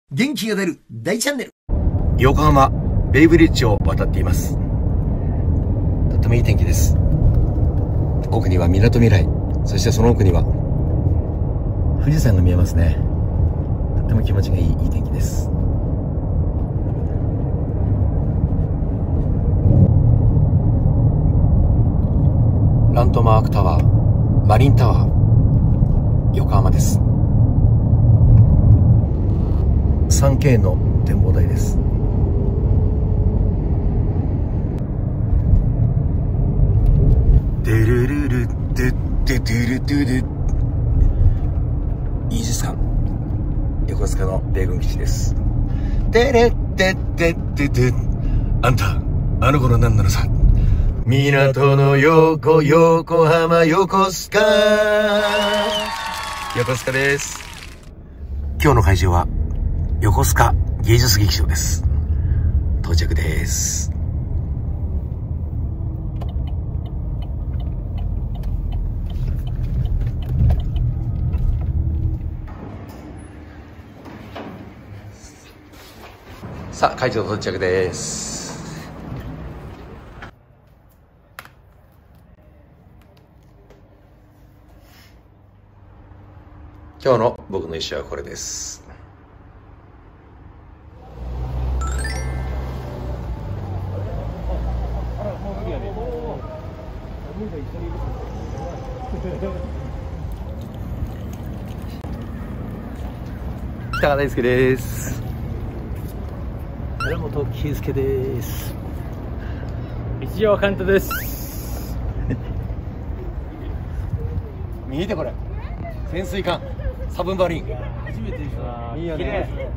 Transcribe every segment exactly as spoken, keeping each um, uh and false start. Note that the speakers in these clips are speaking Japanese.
元気が出る大チャンネル。 横浜ベイブリッジを渡っています。とってもいい天気です。奥にはみなとみらい、そしてその奥には富士山が見えますね。とっても気持ちがいいいい天気です。ランドマークタワー、マリンタワー、横浜です。 スリーケー の展望台です。デルルルドゥドゥドゥルドゥル、イージス艦横須賀の米軍基地です。デレッデッデッデッデッ、あんたあの頃何なのさ。港の横、横浜横須賀、横須賀です。今日の会場は横須賀芸術劇場です。到着です。さあ、会場到着です。今日の僕の衣装はこれです。北川大輔です。 寺本圭介です。一条寛太です。 見てこれ、潜水艦サブマリン初めてでしょ。 いいよね。ね、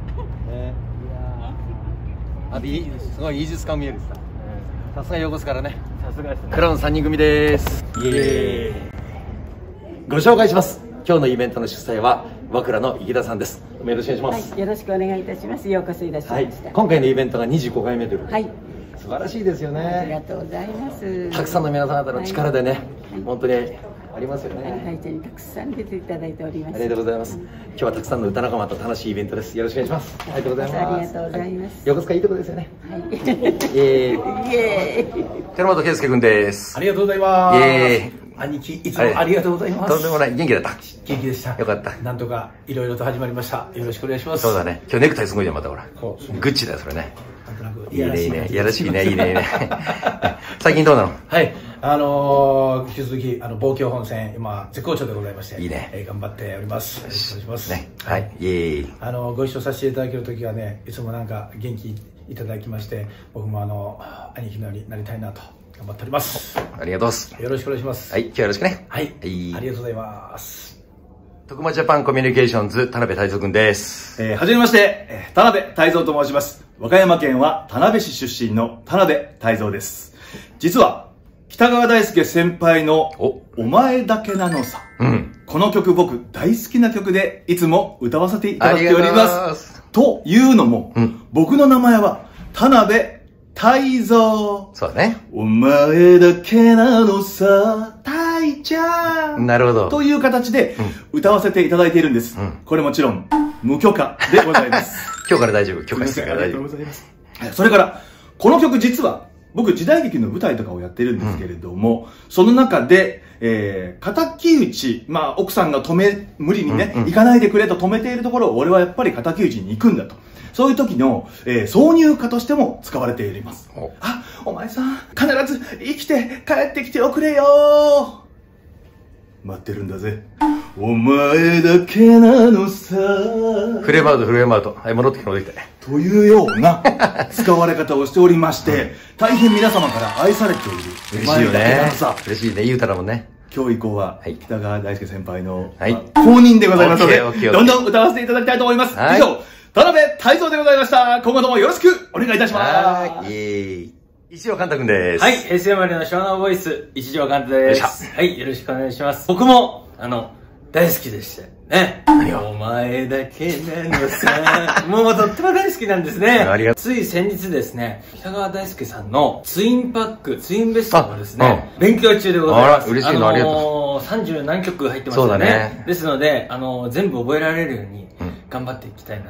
あといすごいイージス艦見えるさ。さすが横須賀からね。 さすがですね。 クラウンさんにん組です。イエーイ。ご紹介します。今日のイベントの主催は和倉の池田さんです。よろしくお願いします。 はい、よろしくお願いいたします。ようこそいらっしゃいました。 はい、今回のイベントがにじゅうごかいめということで、 はい、 素晴らしいですよね。 ありがとうございます。 たくさんの皆さん方の力でね、 はい、 本当にありますよね。 会長にたくさん出ていただいております。 ありがとうございます。今日はたくさんの歌仲間と楽しいイベントです。よろしくお願いします。ありがとうございます。 ありがとうございます。 はい、横須賀いいとこですよね。 はい。 イエーイ。 イエーイ。 寺本圭介君です。 ありがとうございます。 イエーイ。 兄貴、いつもありがとうございます。 とんでもない。元気だった。 元気でした。 よかった。 なんとかいろいろと始まりました。よろしくお願いします。 そうだね。今日ネクタイすごいじゃん、またほら。 そう、 グッチだよ、それね。 なんとなくいいね、いいね。やらしいね、いいね、いいね。最近どうなの？ はい、あのー、引き続き、あの、望郷本線、今、絶好調でございまして。 いいね。 えー、頑張っております。よろしくお願いします。 ね。はい。イエーイ。 あの、ご一緒させていただけるときはね、いつもなんか元気いただきまして、僕もあの、兄貴のようになりたいなと。頑張っております。 ありがとうございます。 よろしくお願いします。 はい、今日よろしくね。 はい。 はい、 ありがとうございます。 徳間ジャパンコミュニケーションズ田辺泰造くんです。 えー、はじめまして、えー、田辺泰造と申します。和歌山県は田辺市出身の田辺泰造です。実は、北川大輔先輩のお、お前だけなのさ。うん。この曲僕大好きな曲でいつも歌わせていただいております。というのも、うん、僕の名前は田辺泰造。 そうだね。 お前だけなのさ、泰ちゃん。 なるほど。 という形で歌わせていただいているんです。うん、これもちろん無許可でございます。 今日から大丈夫。許可してから大丈夫。 ありがとうございます。それから、この曲実は僕時代劇の舞台とかをやってるんですけれども、うん、その中で、えー、敵討ち、まあ奥さんが止め、無理にね、うんうん、行かないでくれと止めているところを俺はやっぱり敵討ちに行くんだと。そういう時の、えー、挿入歌としても使われています。あ、お前さん、必ず生きて帰ってきておくれよ。待ってるんだぜ。お前だけなのさ。 フレームアウト、フレームアウト。はい、戻ってきて、戻ってきて。 というような使われ方をしておりまして、大変皆様から愛されておる。 嬉しいよね。嬉しいね。いい歌だもんね。 今日以降は、北川大輔先輩の、 はい、 公認でございますので、どんどん歌わせていただきたいと思います。以上、田辺泰造でございました。今後ともよろしくお願いいたします。 はい。イエーイ。一条寛太くんです。 はい。平成生まれの湘南ボイス、一条寛太です。はい。よろしくお願いします。僕も、あの、大好きでした。ね。お前だけなのさ。もうとっても大好きなんですね。 ありがとう。 つい先日ですね、北川大輔さんのツインパック、ツインベストをですね、勉強中でございます。 あら、嬉しいのありがとう。さんじゅう何曲入ってますよね。そうだね。ですので、あの、全部覚えられるように頑張っていきたいなと。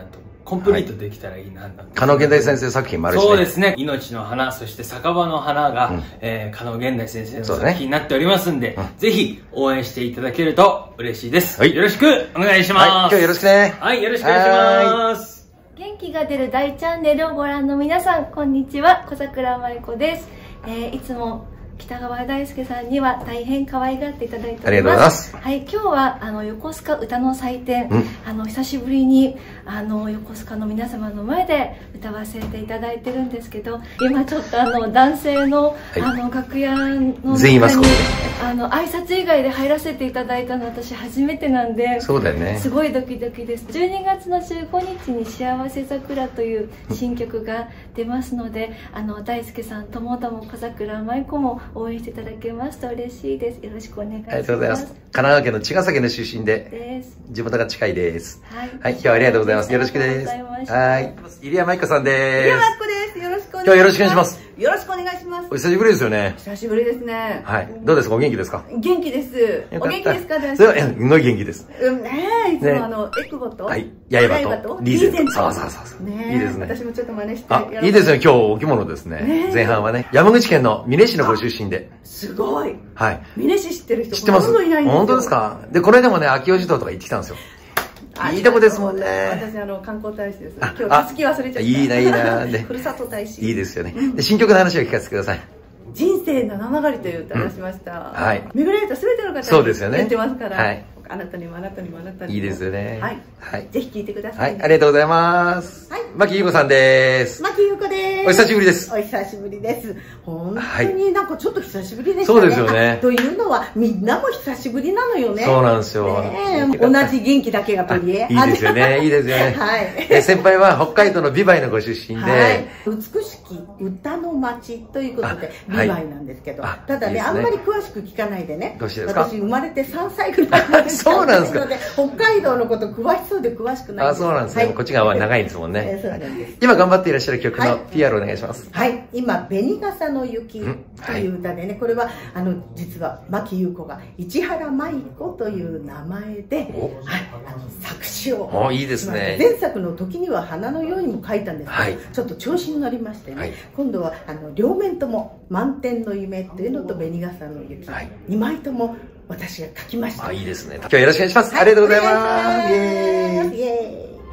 コンプリートできたらいいな、 加納現代先生作品もあるしね。 そうですね。命の花、そして酒場の花が、うん、えー、加納現代先生の作品になっておりますんで、ね、うん、ぜひ応援していただけると嬉しいです。はい、よろしくお願いします。はい、 今日よろしくね。 はい、よろしくお願いします。 元気が出る大チャンネルをご覧の皆さん、こんにちは。小桜舞子です。えー、いつも北川大輔さんには大変可愛がっていただいております。 ありがとうございます。 はい、今日はあの横須賀歌の祭典、うん、あの久しぶりにあの横須賀の皆様の前で歌わせていただいてるんですけど、今ちょっとあの男性の、はい、あの楽屋の全員いますこあの挨拶以外で入らせていただいたの私初めてなんで、 そうだよね。 すごいドキドキです。じゅうにがつのじゅうごにちに幸せ桜という新曲が出ますので、あの大輔さんともども小桜舞子も応援していただけますと嬉しいです。よろしくお願いします。 ありがとうございます。神奈川県の茅ヶ崎の出身で、です地元が近いです。はい、はい、今日はありがとうございます。よろしくです。はい。入谷舞子さんです。 入谷舞子です。よろしくお願いします。 今日はよろしくお願いします。 よろしくお願いします。 お久しぶりですよね。 久しぶりですね。 はい。どうですか、お元気ですか？ 元気です。お元気ですか？ それは、すごい元気です。 うんねえ、いつもあの、エクボと、 はい。刃と、リーゼント。そうそうそう。 ねえ。 いいですね。 私もちょっと真似して。 あ、いいですよ。今日お着物ですね。前半はね。山口県の美祢市のご出身で。 すごい。 はい。 美祢市知ってる人知ってます。 ほとんどいないんですよ。 本当ですか？で、これでもね、秋吉堂とか行ってきたんですよ。いいとこですもんね。 私あの観光大使です。今日たすき忘れちゃった。 いいな、いいな。 で、ふるさと大使。 いいですよね。で、新曲の話を聞かせてください。 人生七曲りという歌を出しました。はい。巡られたすべての方にそうですよね。 言ってますから。 はい。 あなたにもあなたにもあなたにも。 いいですよね。 はい。はい。ぜひ聴いてください。 はい。ありがとうございます。はい。牧優子さんです。 牧優子です。 お久しぶりです。 お久しぶりです。本当になんかちょっと久しぶりですね。 そうですよね。 というのはみんなも久しぶりなのよね。 そうなんですよ。 同じ元気だけが取り柄。 いいですよね。いいですよね。はい。先輩は北海道の美唄のご出身で。 美しき歌の街ということで美唄なんですけど、ただね、あんまり詳しく聞かないでね。 どうしてですか？ 私生まれてさんさいぐらいなんですそうなんですか。 北海道のこと詳しそうで詳しくない。 あ、そうなんですね。こっち側は長いんですもんね。今頑張っていらっしゃる曲の ピーアール お願いします。 はい。今、紅笠の雪という歌でね、これは、あの、実は、牧優子が市原舞子という名前で、はい、あの、作詞を。 お、いいですね。 前作の時には花のようにも書いたんですけど、ちょっと調子に乗りましてね、今度は、あの、両面とも、満天の夢っていうのと紅笠の雪、にまいとも、私が書きました。 あ、いいですね。今日はよろしくお願いします。ありがとうございます。イエーイ。イエーイ。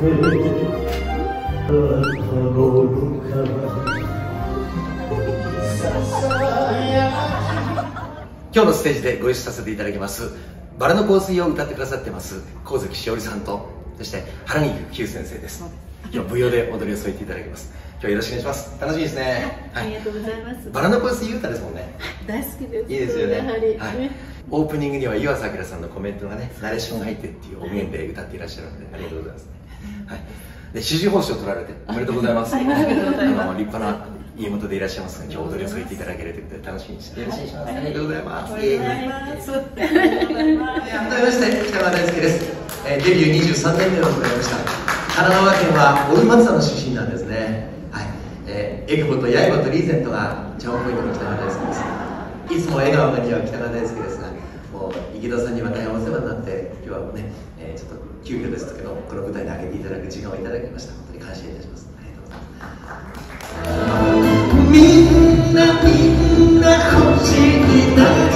今日のステージでご一緒させていただきますバラの香水を歌ってくださってます神月しおりさんと、そして原木久先生です。今日舞踊で踊りを添えていただきます。今日よろしくお願いします。楽しみですね。 ありがとうございます。 バラの香水いい歌ですもんね。 大好きです。 いいですよね。はい。オープニングには湯浅明さんのコメントがね、ナレーションが入ってっていう音源で歌っていらっしゃるので、ありがとうございます。はい。で、紫綬褒章を取られておめでとうございます。あの立派な家元でいらっしゃいますので、今日踊りを添えていただけるということで楽しみにしてよろしくお願いします。ありがとうございます。ありがとうございます。改めまして北川大輔です。えー、デビューにじゅうさんねんめを迎えました。神奈川県は大井松田の出身なんですね。はい。えー、エクボとヤイボとリーゼントがチャオポイントの北川大輔です。いつも笑顔が似合う北川大輔ですが、もう池田さんには大変お世話になって、今日はね、えー、ちょっと急遽ですけど、この舞台に上げていただく時間をいただきました。本当に感謝いたします。ありがとうございます。みんなみんな星になる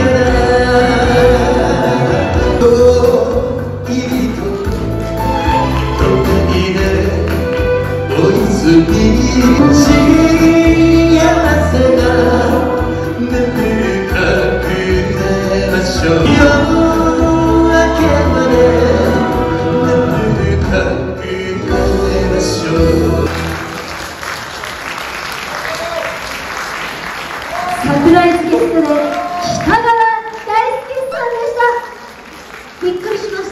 から遠いと時で追いつき幸せが眠る隠れましょう。夜明けまで眠る隠れましょう。 サプライズゲストで北川大輔さんでした。びっくりしました。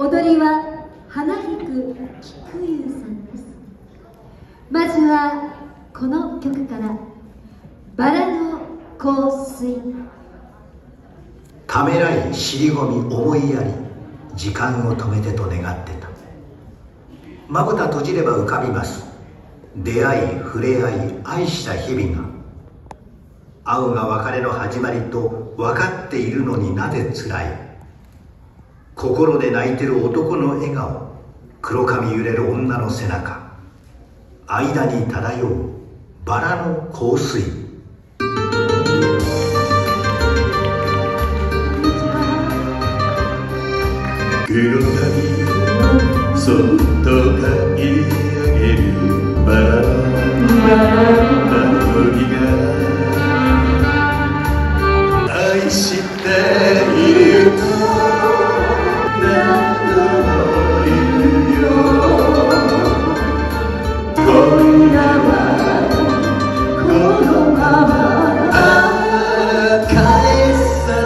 踊りは花引く菊優さんです。まずはこの曲からバラの香水。 ためらい尻込み思いやり時間を止めてと願ってた。まぶた閉じれば浮かびます。出会い触れ合い愛した日々が、会うが別れの始まりと分かっているのになぜ辛い。心で泣いてる男の笑顔、 黒髪揺れる女の背中、間に漂うバラの香水。 黒髪そっと嗅ぎ上げるバラの香りが愛していると何度も言うよ。今夜はこのまま帰さ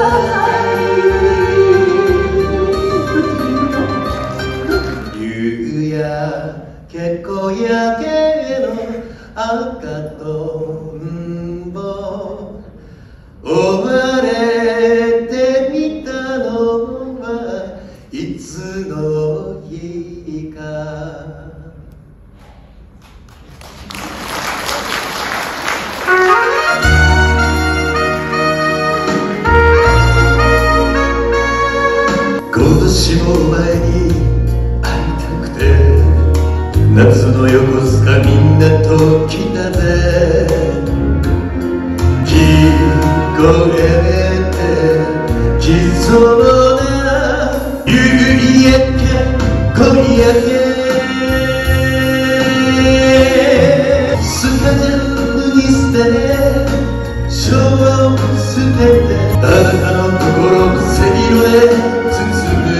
ない夕焼け小焼けの赤とんぼ追われてみたのはいつの日か。今年もお前に会いたくて夏の横須賀みんなと来たね。聞こえてきそうな夕焼け小焼けスカジャン脱ぎ捨て昭和を捨ててあなたの心背広へ包む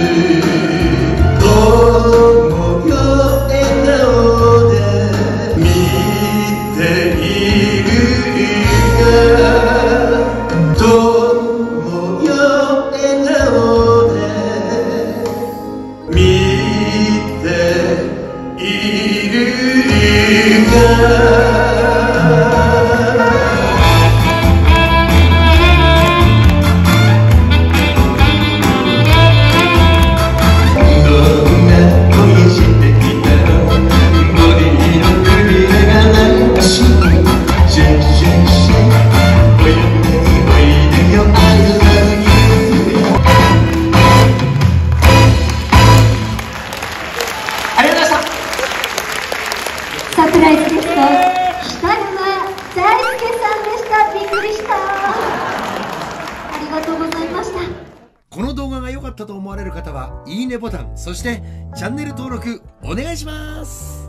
友よ笑顔で見ているが友よ笑顔で見ているがサプライズゲスト、北山大輔さんでした。びっくりした。ありがとうございました。 この動画が良かったと思われる方は、いいねボタン、そしてチャンネル登録お願いします。